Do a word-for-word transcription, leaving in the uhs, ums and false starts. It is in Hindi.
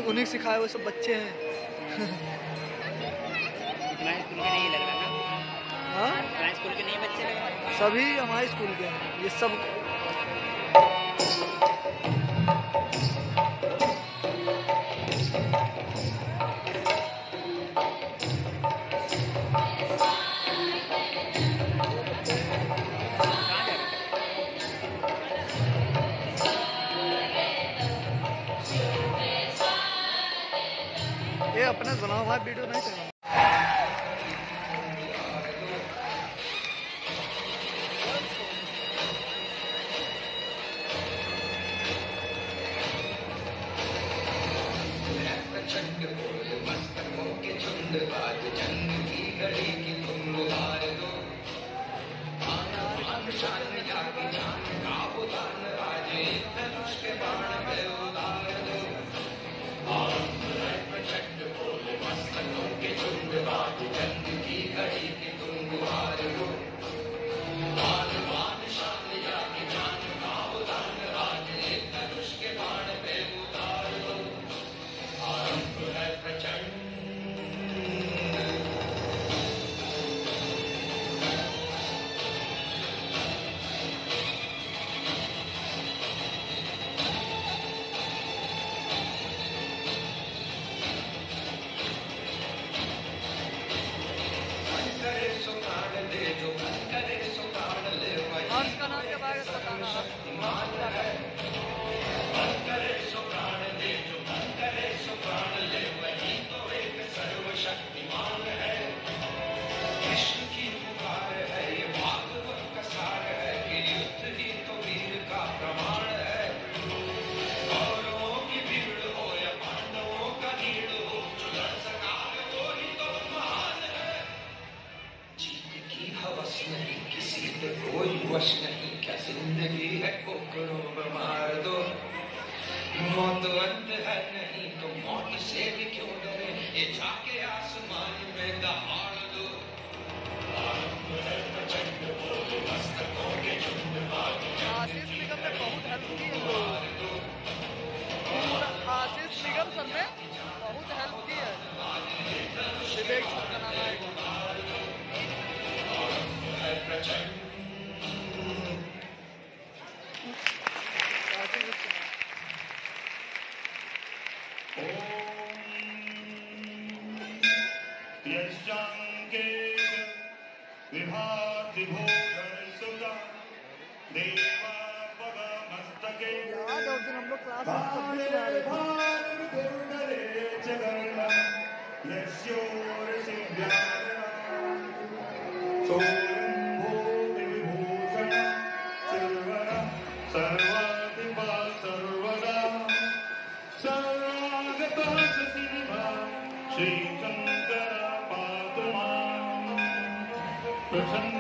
उन्हें सिखाए वो सब बच्चे हैं। तुम्हारे स्कूल के नहीं लग रहा ना? हाँ, तुम्हारे स्कूल के नहीं बच्चे लग रहे? सभी हमारे स्कूल के हैं ये सब। ये अपना बनाओ हुआ वीडियो नहीं चला। कोई वश नहीं, क्या जिंदगी है कोकरों पर मार दो। मौत अंत है नहीं तो मौत से भी क्यों डरे, ये जाके आसमान में दहाड़ दो। आशीष निगम ने बहुत हेल्प की है। आशीष निगम सर ने बहुत हेल्प की है। विवेक सर का नाम आएगा। दो दिन हम लोग क्लास में छब्बीस में आ रहे प्रसन्न